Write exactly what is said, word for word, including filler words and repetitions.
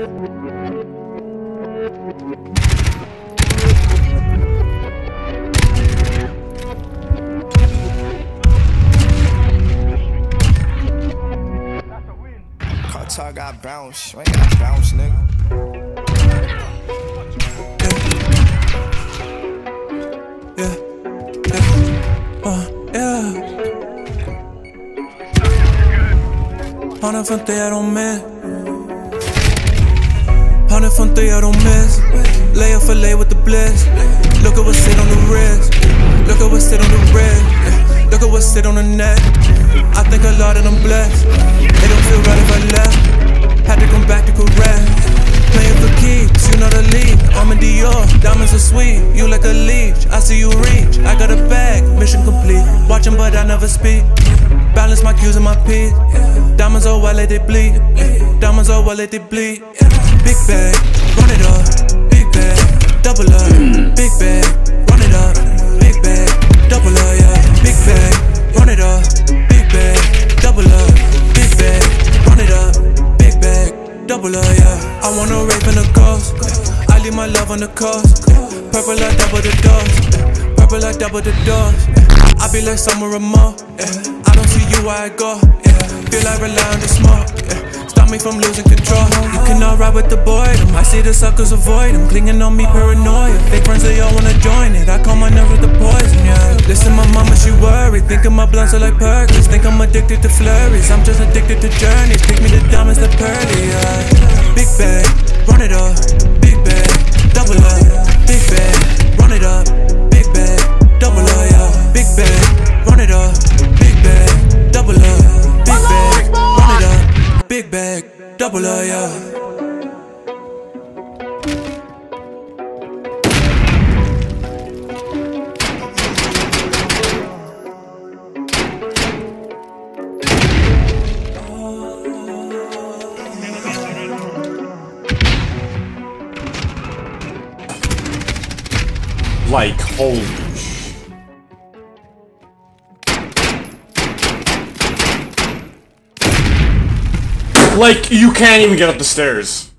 Cartel got bounce, you ain't got bounce, nigga. Yeah, yeah, uh, yeah. Hundred från det jag de med. Hundred från det jag de miss. Lay off a lay with the bliss. Look at what's sit on the wrist. Look at what's sit on the wrist. Look at what's sit on the neck. I think a lot of them blessed. It don't feel right if I left. Had to come back to correct. Playing for keeps, you know the league. I'm in Dior, diamonds are sweet. You like a leech, I see you reach. I got a bag, mission complete. Watching but I never speak. Balance my Q's and my P's. Diamonds are well, let they bleed. Diamonds are well, let they bleed. Big bag, run it up. Big bag, double up. Big bag, run it up. Big bag, double up, yeah. Big bag, run it up. Big bag, double up. Big bag, run it up. Big bag, double up, yeah. I wanna rape in the ghost. I leave my love on the coast. Purple like double the dose. Purple like double the dose. I be like summer or more. I don't see you where I go. Feel like rely on the smoke. Stop me from losing control. You cannot ride with the boredom. I see the suckers avoid them. Clinging on me paranoia. Fake friends, they all wanna join it. I call my nerves with the poison, yeah. Listen, my mama, she worried. Thinking my blunts are like Perkins. Think I'm addicted to flurries. I'm just addicted to journeys. Pick me the diamonds, the pearly, yeah. Big bag, run it up. Big bag, double up. Big bag, run it up. Big bag, double up, yeah. Big bag, run it up. Big bag, double up. Big bag, run it up. Big bag, double up, yeah. Like, holy sh... Like, you can't even get up the stairs.